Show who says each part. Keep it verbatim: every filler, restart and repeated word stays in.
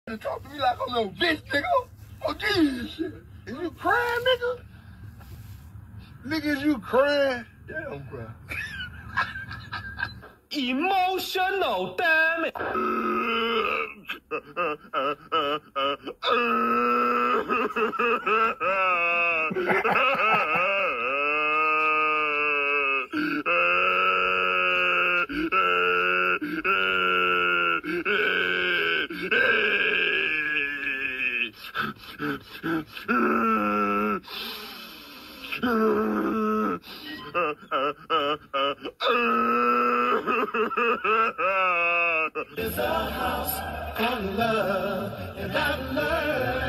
Speaker 1: to talk to me like I'm no bitch, nigga. Oh, geez, shit. Is you crying, nigga? Nigga, is you crying? Yeah, I'm crying.
Speaker 2: Emotional damage.
Speaker 3: It's a house on love, and I love.